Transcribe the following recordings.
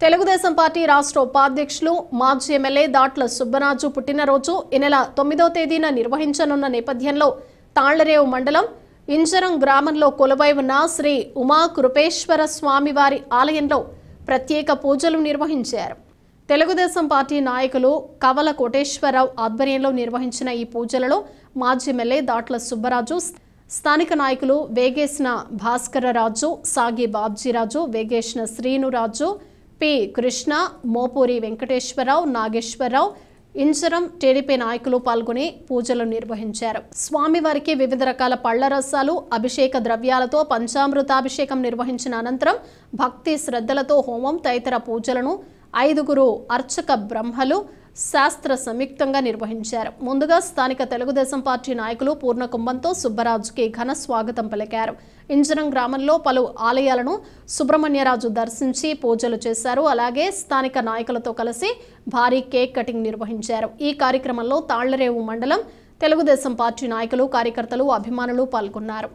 Telugu Desam party రాష్ట్ర ఉపాధ్యక్షులు మాజీ ఎమ్మెల్యే దాట్ల సుబ్బరాజు పుట్టినరోజు ఈ నెల 9వ తేదీన నిర్వహించనున్న నేపథ్యంలో తాళ్లరేవు మండలం ఇంజరం గ్రామంలో కొలువై ఉన్న శ్రీ ఉమా కృపేశ్వర స్వామివారి ఆలయంలో ప్రత్యేక పూజలు నిర్వహించారు. తెలుగుదేశం పార్టీ నాయకులు కవల కోటేశ్వరరావు ఆధ్వర్యంలో నిర్వహించిన ఈ పూజలలో మాజీ ఎమ్మెల్యే దాట్ల సుబ్బరాజు, స్థానిక నాయకులు వేగేసిన భాస్కరరాజు, సాగి బాబ్జీరాజు, వేగేసిన శ్రీనురాజు, పి కృష్ణ, మోపూరి వెంకటేశ్వరరావు, నాగేశ్వరరావు, ఇంజరం టీడీపీ నాయకులు పాల్గొని పూజలు నిర్వహించారు. స్వామివారికి వివిధ రకాల పళ్ల రసాలు, అభిషేక ద్రవ్యాలతో పంచామృతాభిషేకం నిర్వహించిన అనంతరం భక్తి శ్రద్ధలతో హోమం తదితర పూజలను 5 అర్చక బ్రహ్మలు శాస్త్ర సంయుక్తంగా నిర్వహించారు. ముందుగా స్థానిక తెలుగుదేశం పార్టీ నాయకులు పూర్ణ కుంభంతో సుబ్బరాజుకి ఘన స్వాగతం పలికారు. ఇంజరం గ్రామంలో పలు ఆలయాలను సుబ్రహ్మణ్యరాజు దర్శించి పూజలు చేశారు. అలాగే స్థానిక నాయకులతో కలిసి భారీ కేక్ కటింగ్ నిర్వహించారు. ఈ కార్యక్రమంలో తాళ్లరేవు మండలం తెలుగుదేశం పార్టీ నాయకులు, కార్యకర్తలు, అభిమానులు పాల్గొన్నారు.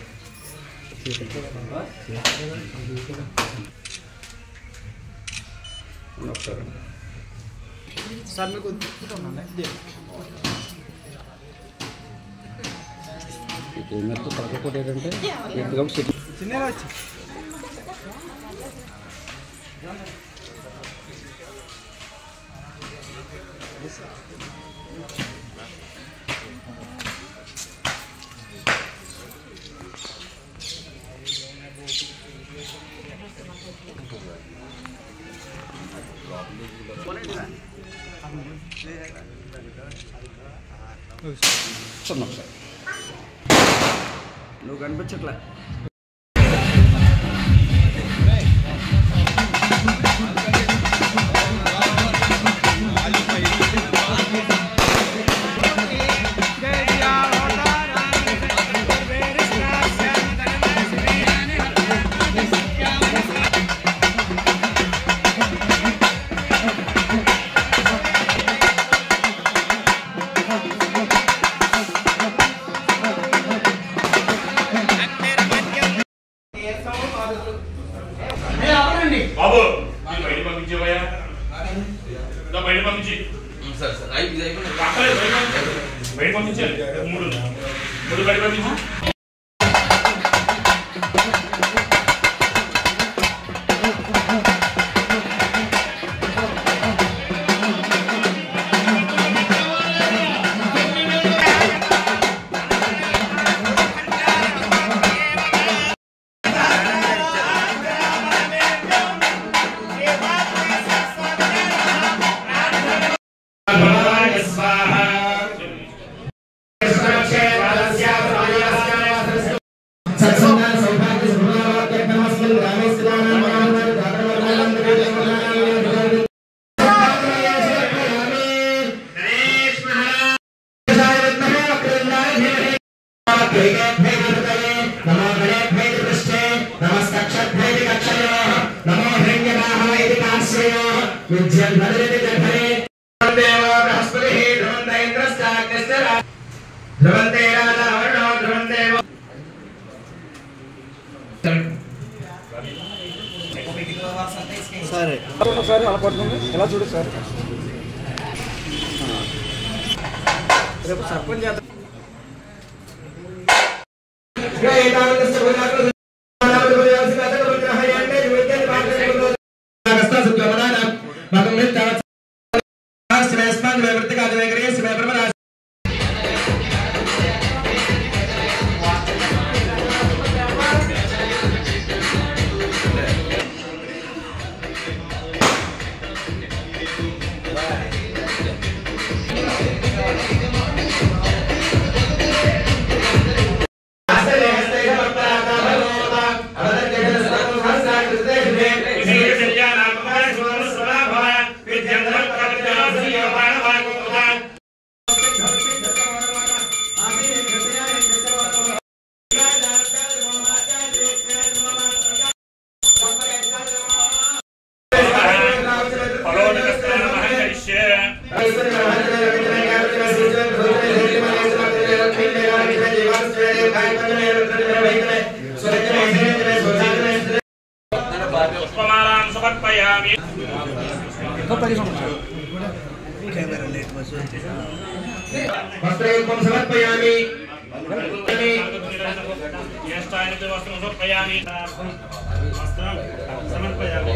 నువ్వు కనిపించట్లే. బాబు బయట పంపించేవయ్యా, బయట పంపించి బయట పంపించాలి. మూడు బయట పంపించి సరే ఒకసారి అలా పడుతుంది. ఎలా చూడు సార్, రేపు సర్పంచ్ చేద్దాం. పుష్పమాలాం సమర్పయామి. वस्त्रं समर्पयामि ज्येष्ठाय वस्त्रं समर्पयामि समर्पयामि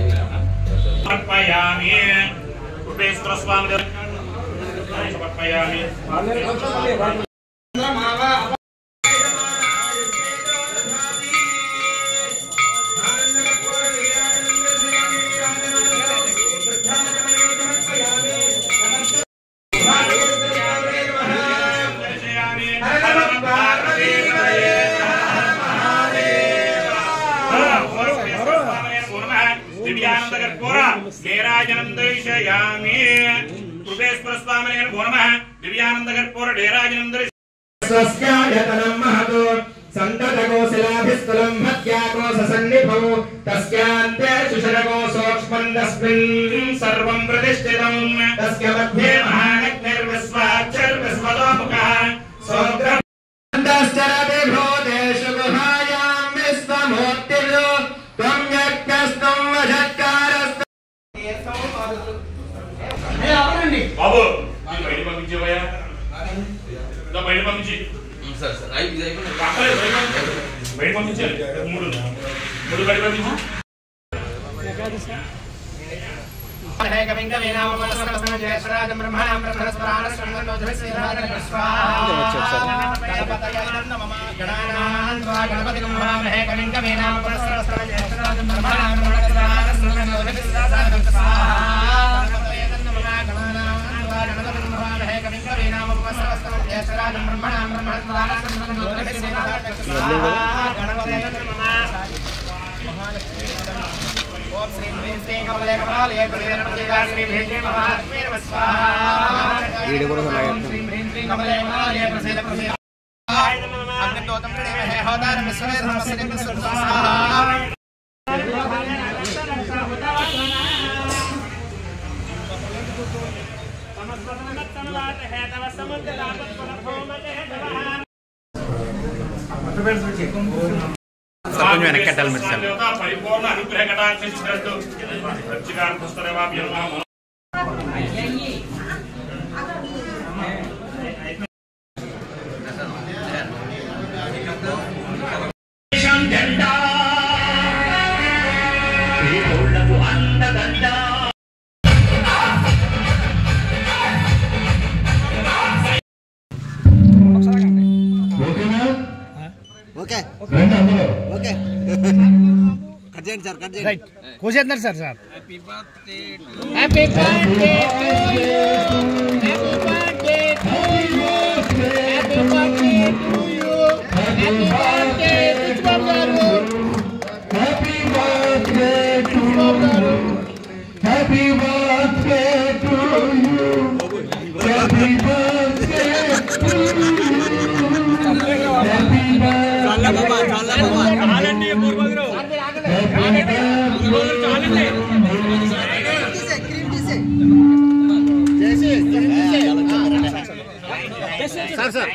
रूपेश्वर स्वामी समर्पयामि स्वस्यायतनं महतो सन्ततकोशिलाभिस्तुलं मध्याकोशसन्निभौ तस्यान्ते सुशरको सूक्ष्मन्दस्मिन् सर्वं प्रतिष्ठितं तस्य मध्ये महानग्निर्विश्वाक्षर्विश्वतोमुखः सोऽग्रन्दश्चरति भूतेषु गुहायां विश्वमूर्तिर्यो त्वं यज्ञस्त्वं वशत्कारस्त्वं बाबू बयట పంపించేవయ్యా బయట పంపించి సార్ సార్ అయిపోయింది బయట పంపించాలి మూడు బయట పంపించి పరిపూర్ణ అనుగ్రహ కటాక్షించినట్టు ఓకే ఓకే కట్ చేయండి సార్ కట్ చేయండి కోసేస్తున్నారు sir sir happy birthday to you happy birthday to you happy birthday to you happy birthday Viswam garu happy birthday to garu happy birthday to you happy birthday to you happy చాలా బాబా చాలండి పూర్వగురు sir sir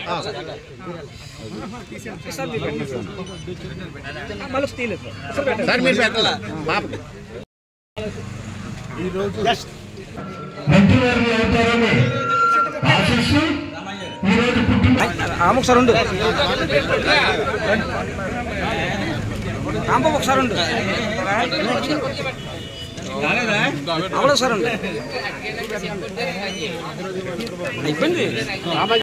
sir మీరు పెట్టాలా బాబు ఒకసారి ఉండు ఒకసారి ఉండు ఒకసారి ఉండు అయిపోయింది